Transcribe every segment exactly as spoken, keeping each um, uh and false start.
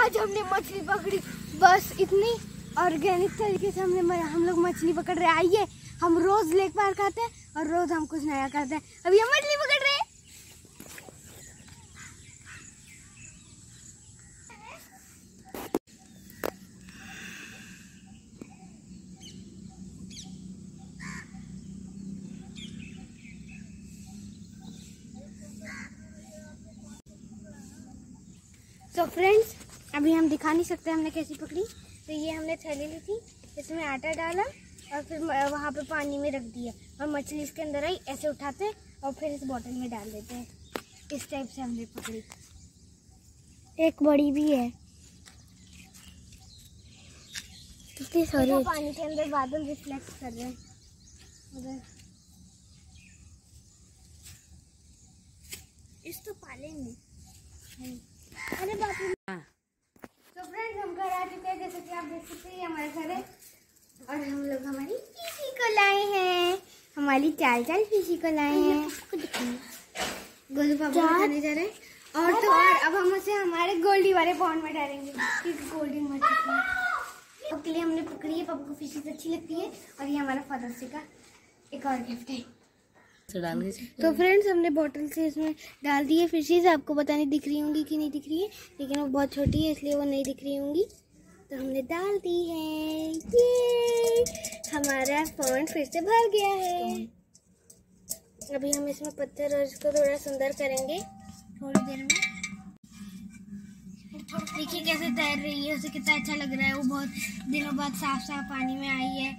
आज हमने मछली पकड़ी, बस इतनी ऑर्गेनिक तरीके से हमने हम लोग मछली पकड़ रहे हैं। आइए, हम रोज लेक पार्क आते हैं और रोज हम कुछ नया करते हैं। अभी हम मछली पकड़ रहे हैं। तो फ्रेंड्स, अभी हम दिखा नहीं सकते हमने कैसी पकड़ी। तो ये हमने थैली ली थी, इसमें आटा डाला और फिर वहाँ पे पानी में रख दिया और मछली इसके अंदर आई, ऐसे उठाते और फिर इस बोतल में डाल देते हैं। इस टाइप से हमने पकड़ी। एक बड़ी भी है। कितनी सारी पानी के अंदर बादल रिफ्लेक्ट कर रहे हैं उधर। इस तो पालेंगे। अरे बाप रे। तो फ्रेंड्स, हम घर आ चुके हैं। जैसे कि आप देख सकते हैं, हमारे घर है और हम लोग हमारी फिशी को लाए हैं। हमारी चाल चाल फिशी को लाए हैं। गोलू पापा खाने जा रहे हैं। और तो और अब हम उसे हमारे गोल्डी वाले पॉन्ड में डालेंगे क्योंकि गोल्डी मर चुकी है। उसके लिए हमने पकड़ी है। पापा को फिशीज अच्छी लगती है और ये हमारा फादर्स डे का एक और गिफ्ट है। तो फ्रेंड्स, हमने बोतल से इसमें डाल दी है फिशेज। आपको पता नहीं दिख रही होंगी कि नहीं दिख रही है, लेकिन वो बहुत छोटी है इसलिए वो नहीं दिख रही होंगी। तो हमने डाल दी है। ये हमारा पॉन्ड फिर से भर गया है। अभी हम इसमें पत्थर और इसको थोड़ा सुंदर करेंगे थोड़ी देर में। देखिए कैसे तैर रही है, उसे कितना अच्छा लग रहा है। वो बहुत दिनों बाद साफ साफ पानी में आई है।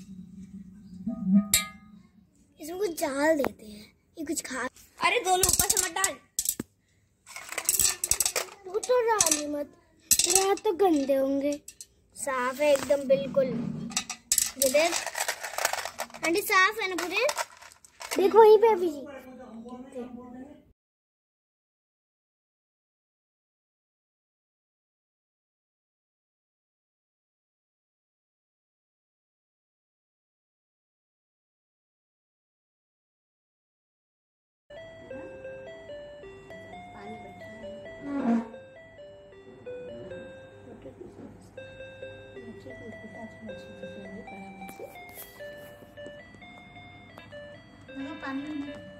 इसमें कुछ डाल देते हैं, ये कुछ खा। अरे दोनों ऊपर से मत डाल, वो तो डाली मत, तेरे हाथ तो गंदे होंगे। साफ है एकदम बिल्कुल। ये देख आंटी, साफ है ना पूरे। देख वहीं पे अभी। पानी